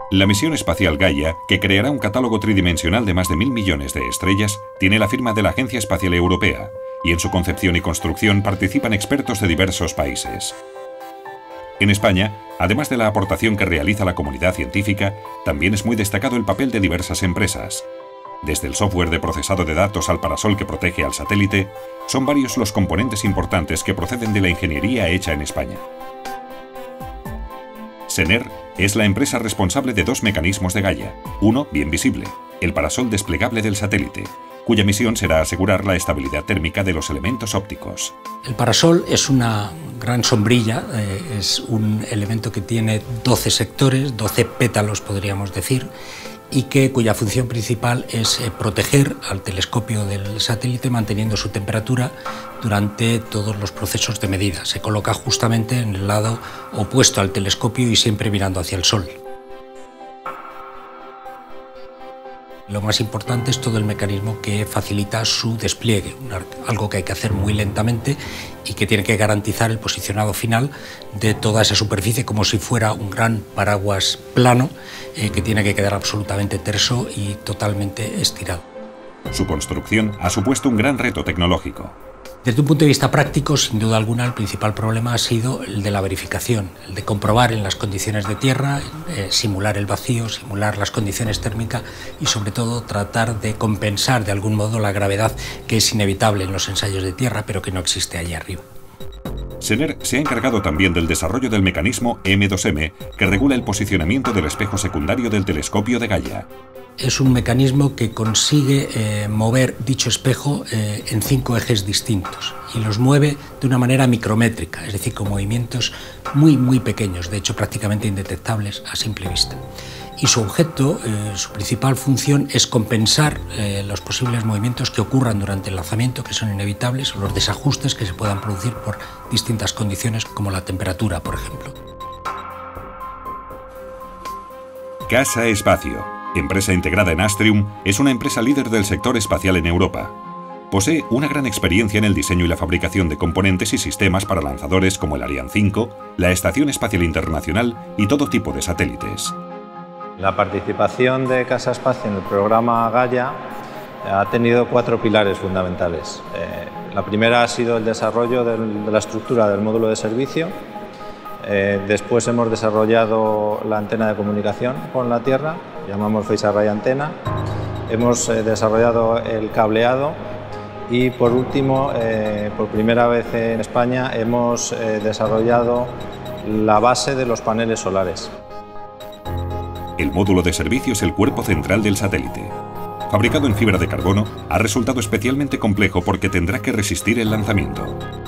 La misión espacial Gaia, que creará un catálogo tridimensional de más de 1.000 millones de estrellas, tiene la firma de la Agencia Espacial Europea, y en su concepción y construcción participan expertos de diversos países. En España, además de la aportación que realiza la comunidad científica, también es muy destacado el papel de diversas empresas. Desde el software de procesado de datos al parasol que protege al satélite, son varios los componentes importantes que proceden de la ingeniería hecha en España. Sener es la empresa responsable de dos mecanismos de Gaia. Uno, bien visible, el parasol desplegable del satélite, cuya misión será asegurar la estabilidad térmica de los elementos ópticos. El parasol es una gran sombrilla, es un elemento que tiene 12 sectores, 12 pétalos podríamos decir, y cuya función principal es proteger al telescopio del satélite manteniendo su temperatura durante todos los procesos de medida. Se coloca justamente en el lado opuesto al telescopio y siempre mirando hacia el Sol. Lo más importante es todo el mecanismo que facilita su despliegue, algo que hay que hacer muy lentamente y que tiene que garantizar el posicionado final de toda esa superficie como si fuera un gran paraguas plano que tiene que quedar absolutamente terso y totalmente estirado. Su construcción ha supuesto un gran reto tecnológico. Desde un punto de vista práctico, sin duda alguna, el principal problema ha sido el de la verificación, el de comprobar en las condiciones de tierra, simular el vacío, simular las condiciones térmicas y, sobre todo, tratar de compensar de algún modo la gravedad que es inevitable en los ensayos de tierra, pero que no existe allí arriba. Sener se ha encargado también del desarrollo del mecanismo M2M, que regula el posicionamiento del espejo secundario del telescopio de Gaia. Es un mecanismo que consigue mover dicho espejo en 5 ejes distintos y los mueve de una manera micrométrica, es decir, con movimientos muy pequeños, de hecho prácticamente indetectables a simple vista. Y su objeto, su principal función es compensar los posibles movimientos que ocurran durante el lanzamiento, que son inevitables, o los desajustes que se puedan producir por distintas condiciones como la temperatura, por ejemplo. Casa Espacio, empresa integrada en Astrium, es una empresa líder del sector espacial en Europa. Posee una gran experiencia en el diseño y la fabricación de componentes y sistemas para lanzadores como el Ariane 5, la Estación Espacial Internacional y todo tipo de satélites. La participación de Casa Espacio en el programa Gaia ha tenido 4 pilares fundamentales. La primera ha sido el desarrollo de la estructura del módulo de servicio. Después hemos desarrollado la antena de comunicación con la Tierra, llamamos Phased Array Antena. Hemos desarrollado el cableado y, por último, por primera vez en España, hemos desarrollado la base de los paneles solares. El módulo de servicio es el cuerpo central del satélite. Fabricado en fibra de carbono, ha resultado especialmente complejo porque tendrá que resistir el lanzamiento.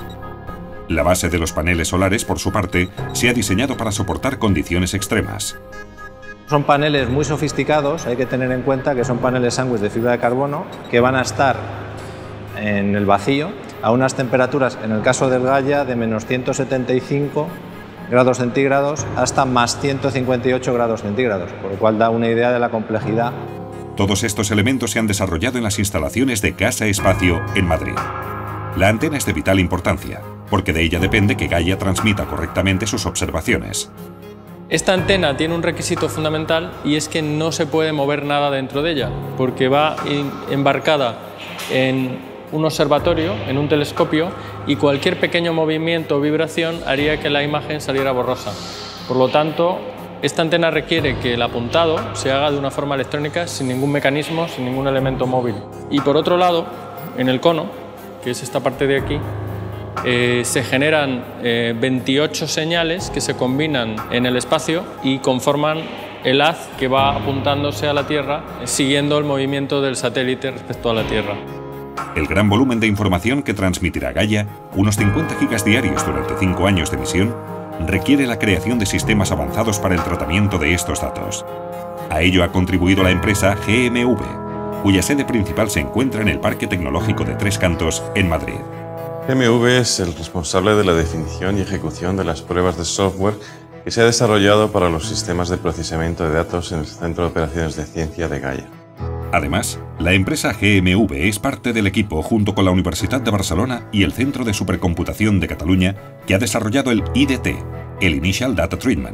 La base de los paneles solares, por su parte, se ha diseñado para soportar condiciones extremas. Son paneles muy sofisticados, hay que tener en cuenta que son paneles sándwich de fibra de carbono que van a estar en el vacío a unas temperaturas, en el caso del Gaia, de menos 175 grados centígrados hasta más 158 grados centígrados, por lo cual da una idea de la complejidad. Todos estos elementos se han desarrollado en las instalaciones de Casa Espacio en Madrid. La antena es de vital importancia, porque de ella depende que Gaia transmita correctamente sus observaciones. Esta antena tiene un requisito fundamental y es que no se puede mover nada dentro de ella, porque va embarcada en un observatorio, en un telescopio, y cualquier pequeño movimiento o vibración haría que la imagen saliera borrosa. Por lo tanto, esta antena requiere que el apuntado se haga de una forma electrónica sin ningún mecanismo, sin ningún elemento móvil. Y por otro lado, en el cono, que es esta parte de aquí, se generan 28 señales que se combinan en el espacio y conforman el haz que va apuntándose a la Tierra siguiendo el movimiento del satélite respecto a la Tierra. El gran volumen de información que transmitirá Gaia, unos 50 gigas diarios durante 5 años de misión, requiere la creación de sistemas avanzados para el tratamiento de estos datos. A ello ha contribuido la empresa GMV, cuya sede principal se encuentra en el Parque Tecnológico de Tres Cantos, en Madrid. GMV es el responsable de la definición y ejecución de las pruebas de software que se ha desarrollado para los sistemas de procesamiento de datos en el Centro de Operaciones de Ciencia de Gaia. Además, la empresa GMV es parte del equipo junto con la Universitat de Barcelona y el Centro de Supercomputación de Cataluña que ha desarrollado el IDT, el Initial Data Treatment,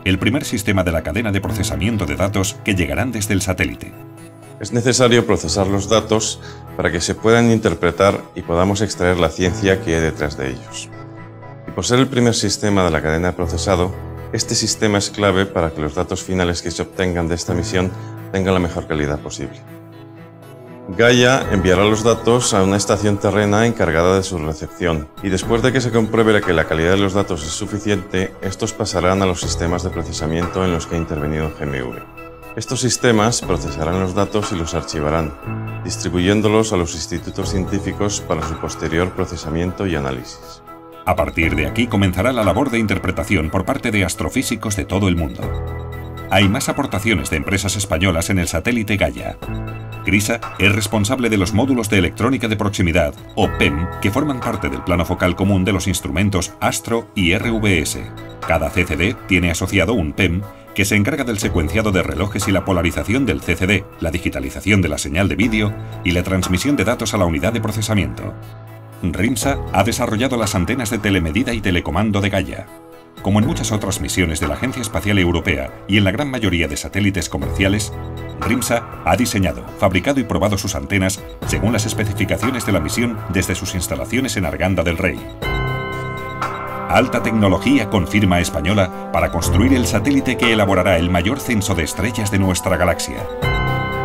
el primer sistema de la cadena de procesamiento de datos que llegarán desde el satélite. Es necesario procesar los datos para que se puedan interpretar y podamos extraer la ciencia que hay detrás de ellos. Y por ser el primer sistema de la cadena de procesado, este sistema es clave para que los datos finales que se obtengan de esta misión tengan la mejor calidad posible. Gaia enviará los datos a una estación terrena encargada de su recepción y después de que se compruebe que la calidad de los datos es suficiente, estos pasarán a los sistemas de procesamiento en los que ha intervenido GMV. Estos sistemas procesarán los datos y los archivarán, distribuyéndolos a los institutos científicos para su posterior procesamiento y análisis. A partir de aquí comenzará la labor de interpretación por parte de astrofísicos de todo el mundo. Hay más aportaciones de empresas españolas en el satélite Gaia. GRISA es responsable de los módulos de electrónica de proximidad, o PEM, que forman parte del plano focal común de los instrumentos ASTRO y RVS. Cada CCD tiene asociado un PEM que se encarga del secuenciado de relojes y la polarización del CCD, la digitalización de la señal de vídeo y la transmisión de datos a la unidad de procesamiento. RIMSA ha desarrollado las antenas de telemedida y telecomando de Gaia. Como en muchas otras misiones de la Agencia Espacial Europea y en la gran mayoría de satélites comerciales, RIMSA ha diseñado, fabricado y probado sus antenas según las especificaciones de la misión desde sus instalaciones en Arganda del Rey. Alta tecnología con firma española para construir el satélite que elaborará el mayor censo de estrellas de nuestra galaxia.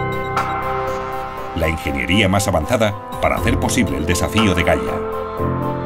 La ingeniería más avanzada para hacer posible el desafío de Gaia.